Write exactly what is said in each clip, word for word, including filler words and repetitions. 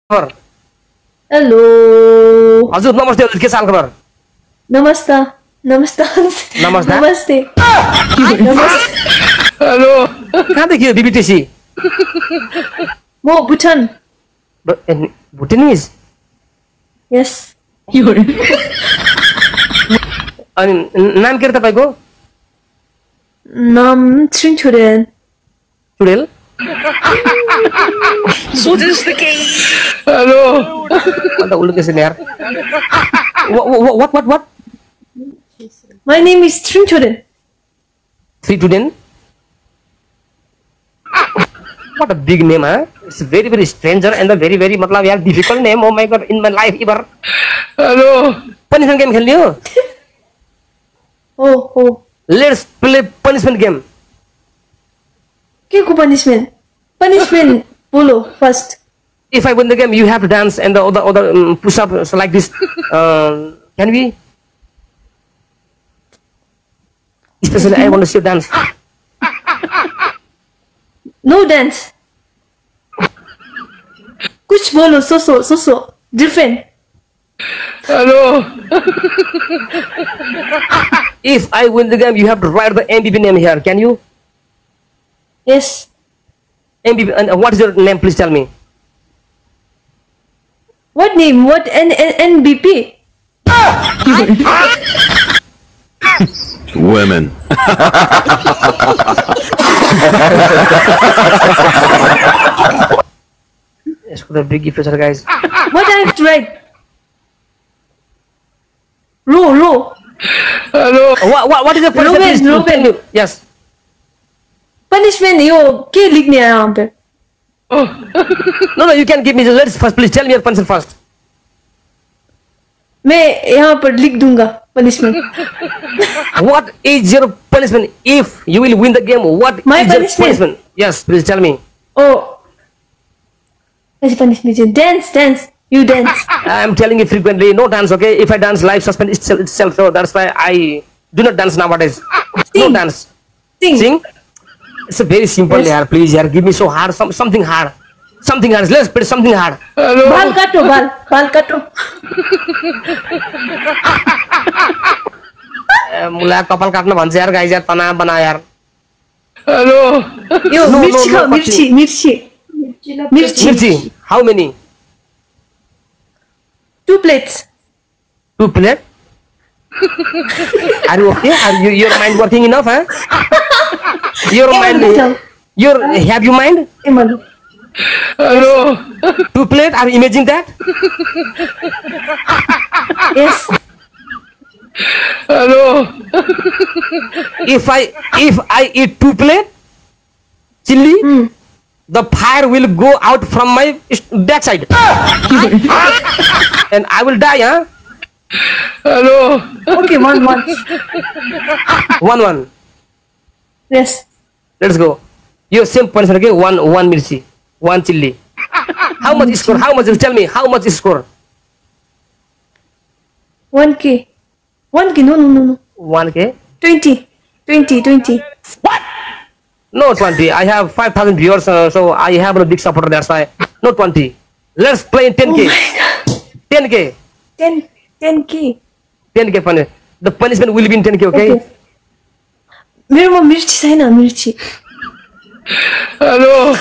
खबर? हेलो हजुर नमस्ते हजुर, के छ हाल खबर? नमस्ता नमस्ता नमस्ते नमस्ते नमस्ते हेलो कहाँदेखि हो बिबिटिसी? म भुटान। भुटानिज? यस। अनि नाम के रे तपाईँको? नाम श्रीचुरेन। चुडेल? हेलो अन्त उल्लु के छ नि यार? What what what? My name is Trinchuren. Three Chuden? What a big name, huh? It's very very stranger and a very very मतलब यार difficult name. Oh my god, in my life ever. Hello. Punishment game खेलनी हो? Oh oh. Let's play punishment game. के को punishment? Punishment बोलो first. If I win the game, you have to dance and the other other um, push up so like this. Uh, can we? Especially I want to see you dance. No dance. कुछ बोलो so so so so different. Hello. If I win the game, you have to write the M V P name here. Can you? Yes. M V P. And uh, what is your name? Please tell me. What name? What N N N B P? Women. Yes, for the big gift, guys. What I have to write? Ro ro. Hello. What what what is the punishment? Ruben, Ruben. Yes. Punishment यो के लिखने हैं यहाँ पे? Oh. No no, you can give me. Let's first please tell me your punishment first. मैं यहाँ पर लिख दूँगा punishment. What is your punishment if you will win the game? What My is your punishment? punishment? Yes, please tell me. Oh. What's punishment? Dance, dance. You dance. I am telling you frequently, no dance, okay? If I dance, life suspend itself, itself. So that's why I do not dance nowadays. Sing. No dance. Sing. Sing. It's a very simple, Yes. yaar. Please, yaar, give me so hard, some something hard, something hard. Let's put something hard. Hello. बाल काटो, बाल, बाल काटो. मुला कपाल काट्न भन्छ यार गाइस यार तना बना यार. Hello. यो No, no, मिर्ची no, खाओ, मिर्ची, मिर्ची. मिर्ची. Mirchi. How many? Two plates. Two plate? Are you okay? Are you your mind working enough, huh? Your mind. Your have you mind? A मलो. Hello. Two plate? Are you imagining that? Yes. Hello. If I if I eat two plate chili, Hmm. the fire will go out from my backside, and I will die, huh? Hello. Okay, one, one. One one. Yes. Let's go. Your same punishment, okay? One one mirchi, one chili. How much is score? How much? Tell me. How much is score? One K. One K. No, no, no, no. One k. Twenty. Twenty, twenty. What? No twenty. I have five thousand viewers, uh, so I have a big supporter. That's why. No twenty. Let's play ten k. Oh my God. ten k. Ten, ten K. ten k punishment. The punishment will be in ten k, okay? Okay. मेरोमा मिर्ची छैन, मिर्ची. Hello.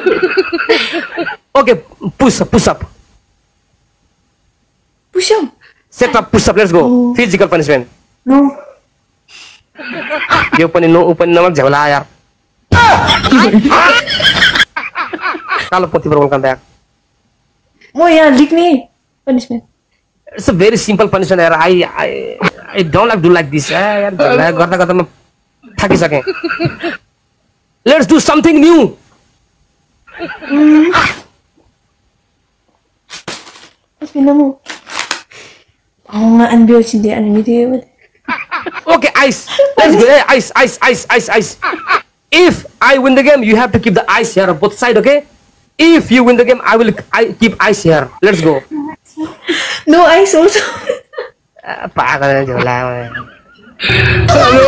Okay, push up, push up. Push up. Set up, push up. Let's go. Oh. Physical punishment. No. यो पनि no पनि नमक झोला यार. कालो पोथी पर बोलkan यार. म यहाँ लिख्ने punishment. It's a very simple punishment यार. I I I don't like do like this. यार झोला गर्दा गर्दा म थाकिसके. Let's do something new. Tapi namu. Oh, nga ambil sindi ano dia. Okay, ice. Let's go. Hey, ice, ice, ice, ice, ice. If I win the game, you have to keep the ice here on both sides, okay? If you win the game, I will I keep ice here. Let's go. No ice also. Pagal jola. Hello.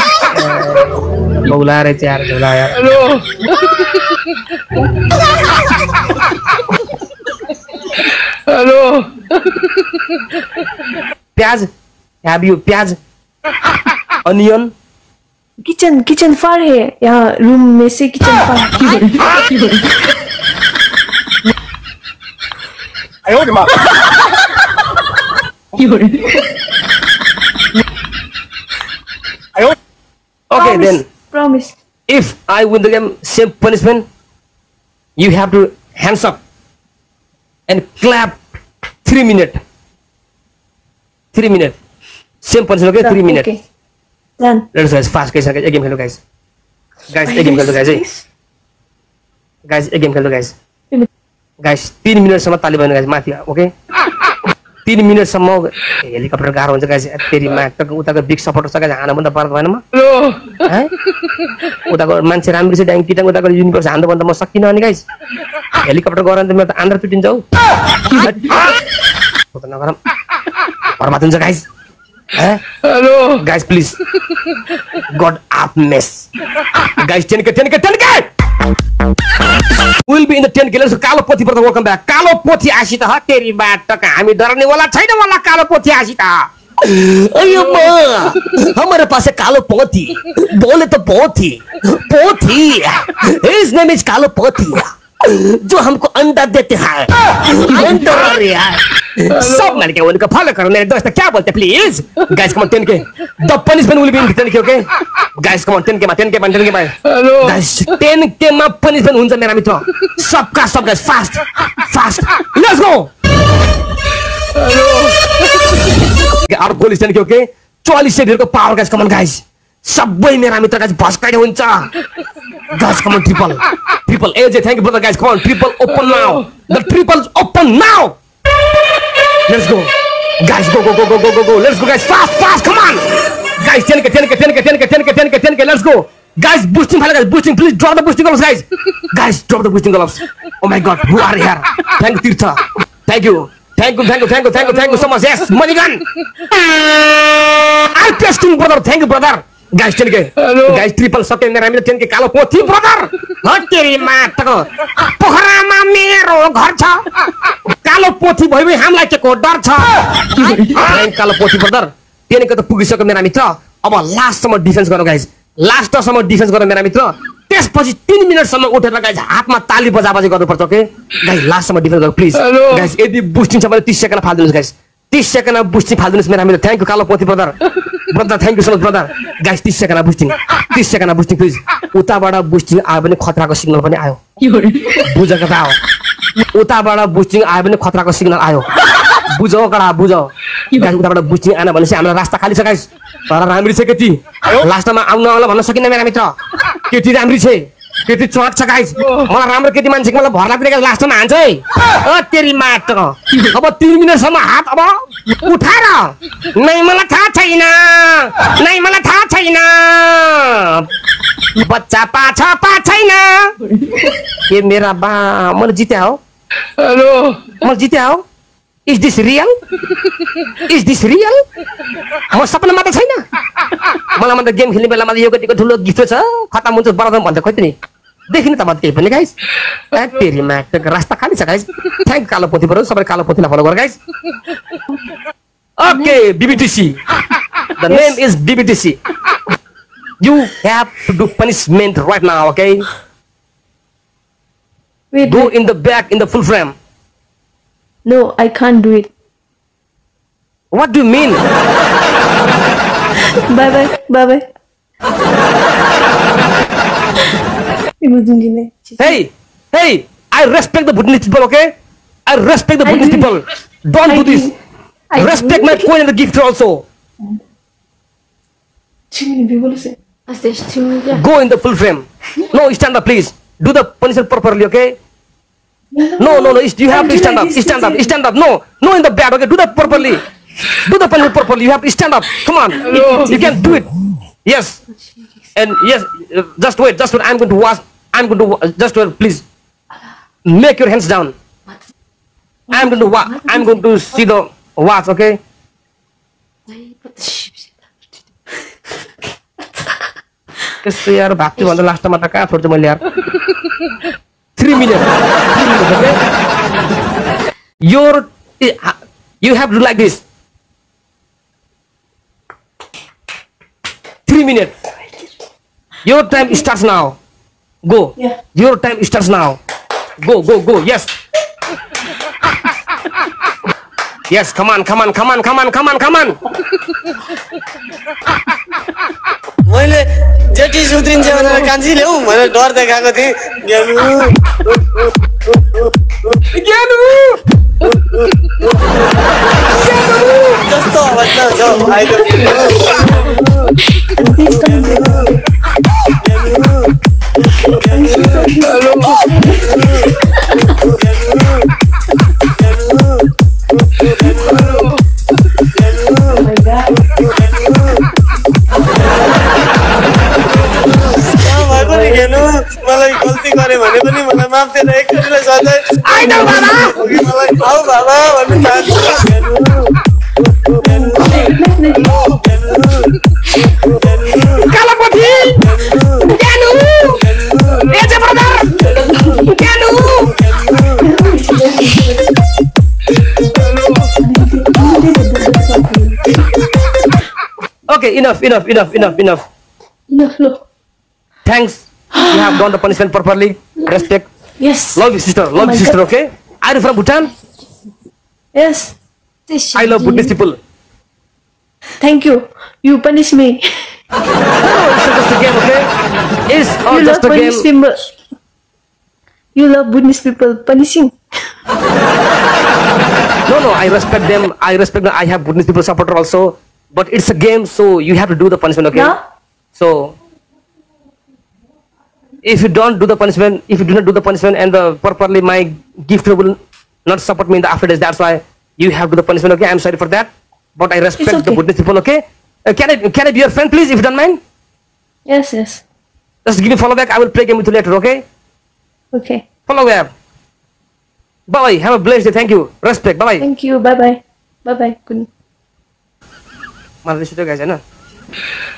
Bola re yaar jola yaar. Hello. Hello. Pyaz. Have you pyaz? Onion. Kitchen kitchen far है यहाँ room में से kitchen far Okay, then promise. If I win the game, same punishment. You have to hands up and clap three minutes. Three minutes. Same punishment, okay? Three minutes. Okay. Done. Let's guys fast guys. A game hello guys. Guys, a game hello guys. Guys, a game hello guys. Guys, three minutes sama tali bana guys mati, okay? Three minutes sama helicopter गाह्रो हुन्छ guys. तेरी माग त उताको big supporter छ guys. हान्न बन्द पर्दैन भएन म. है? उताको मान्छे राम्रो छ ड्याङ किटाङ उताको युनिभर्स हान्नु बन्द म सकिन अनि guys. हेलिकप्टर गरन त म त आन्द्रा टुटिन्छ हौ. उता नगरम. बर्बाद हुन्छ guys. Eh? Hello. Guys, please. God up mess. Guys, ten K, ten K, ten K. We'll be in the ten K. Let's go. Kalo Poti, brother, welcome back. Kalo Poti Ashita. Ha, teri baat tak kami डरने वाला छैन वाला Kalo Poti Ashita. अयो माँ, हमारे पास है कालो पोथी. बोले तो पोथी, पोथी. His name is कालो पोथी. जो हमको अंडा देते हैं. अंडा रे यार. सब लड़के उनको फॉलो करो मेरे दोस्त क्या बोलते please guys come on ten K the punishment will be in ten K okay guys come on ten K मा ten K मा ten K मा हेलो गाइस ten K मा पनिशमेंट हुन्छ मेरा मित्र सबका सब guys fast fast let's go hello our goal is ten K okay forty से को power guys come on guys सबै मेरा मित्र गाइस भस्काइने हुन्छ guys come on triple triple AJ thank you brother guys come on triple open now the triple is open now Let's go, guys! Go, go, go, go, go, go, go! Let's go, guys! Fast, fast! Come on, guys! ten K, ten K, ten K, ten K, ten K, ten K, ten K. Let's go, guys! Boosting, guys! Boosting! Please drop the boosting gloves, guys! Guys, drop the boosting gloves! Oh my God, who are here? Thank you, Tirtha. Thank you, thank you, thank you, thank you, thank you, thank you so much. Yes, money gun. I'm testing, brother. Thank you, brother. Guys, ten K. Hello. Guys, triple second. मेरा मिला ten K कालो पोथी, brother. हट तेरी माँ तको. पोखरा में मेरो घर था. कालो पोथी भयो भने हामीलाई के को डर छ कालो पोथी ब्रदर ten K त पुगिसक्यो मेरा मित्र अब लास्टसम्म डिफेन्स गर्नु गाइस लास्टसम्म डिफेन्स गर्नु मेरा मित्र त्यसपछि तीन मिनेटसम्म उठेर गाइस हातमा ताली बजा बजा गर्नुपर्छ ओके गाइस लास्टसम्म डिफेन्स गर्नु प्लिज गाइस यदि बुस्टिङ छ भने तीस सेकेन्ड फाल्दिनुस् गाइस तीस सेकेन्डमा बुस्टिङ फाल्दिनुस् मेरा मित्र thank you Kalo Pothi brother brother thank you so much brother guys तीस सेकेन्डमा बुस्टिङ तीस सेकेन्डमा बुस्टिङ प्लिज उताबाट बुस्टिङ आयो भने खतराको सिग्नल पनि आयो बुझेको त आयो उताबाट बुस्टिङ आयो भने खतराको सिग्नल आयो बुझौ कडा बुझौ गाइस उताबाट बुस्टिङ आएन भनेपछि हाम्रो रास्ता खाली छ गाइस तर राम्री छ केटी लास्टमा आउन होला भन्न सकिन्न मेरा मित्र केटी राम्री छ केटी चोक छ गाइस मलाई राम्रो केटी मान्छे मलाई भर लाग्ने लास्टमा हान्छ है अ तेरी माट अब तीन मिनेटसम्म हात अब उठाएर नै मलाई थाहा छैन नै मलाई थाहा छैन बच्चा पाछा पा छैन के मेरा बा मैले जिते हो हेलो म जिते हो is this real is this real म सपनामा त छैन मलाई म त गेम खेल्ने बेलामा यो गतिको ठुलो गिफ्ट छ खतम हुन्छ बराबर भन्दा खोइ त नि देखिन त म केही पनि गाइस ए तेरी माट रास्ता खाली छ गाइस थ्यांक कालो पोथी बरु सबै कालो पोथीलाई फलो गर guys okay BBTC the name is BBTC you have to do punishment right now okay Wait, do wait. in the back in the full frame No, I can't do it. what do you mean Bye bye, bye bye. hey hey I respect the Bhutanese people okay I respect the I Bhutanese do. people don't I do this do. I respect do. my queen and the gift also Too many people say. There's too many. go in the full frame no stand up please do the punishment properly okay no no no you have to stand up stand up stand up no no in the bed okay do that properly do the punishment properly you have to stand up come on you can do it yes and yes uh, just wait just wait I'm going to watch I'm going to wa- just wait please make your hands down I'm going to watch I'm going to see the watch okay त्यस्तो यार भाग्थ्यो भन्दा लास्टमा त कहाँ छोड्छु मैले यार three minutes three minutes okay your You have to do like this. Three minutes. Your time starts now. Go. Yeah. Your time starts now. Go, go, go. Yes. Yes, come on, come on, come on, come on, come on, come on. मैले जेठी सुत्रिन्छ भनेर कान्छी ल्याऊ भनेर डर देखाएको थिएँ ज्ञानु ज्ञानु कस्तो अवस्था छ आइको मलाई गल्ती गरे भने पनि मलाई माफ दिएर एकचोटिलाई सधैँ आइनौ बाबा मलाई आऊ बाबा भन्नु चाहन्छु Kalapati Gyanu AJ brother Gyanu Okay, enough, enough, enough, enough, enough. Enough, look. Thanks. You have done the punishment properly. Respect. Yes. Love you, sister. Love Oh my you, sister. God. Okay. Are you from Bhutan? Yes. I love Buddhist people. Thank you. You punish me. Oh, it's just a game, okay? It's all You love just a Buddhist game. people. You love Buddhist people punishing. No, no. I respect them. I respect them. I have Buddhist people supporter also. But it's a game, so you have to do the punishment, okay? No? So, if you don't do the punishment, if you do not do the punishment and the properly, my gift will not support me in the after days. That's why you have to do the punishment, okay? I'm sorry for that, but I respect the okay. Buddhist people, okay? Uh, can I can I be your friend, please, if you don't mind? Yes, yes. Just give me follow back. I will play game with you later, okay? Okay. Follow back. Bye bye. Have a blessed day. Thank you. Respect. Bye bye. Thank you. Bye bye. Bye bye. Good. मलाई रिस उठ्यो guys, हैन?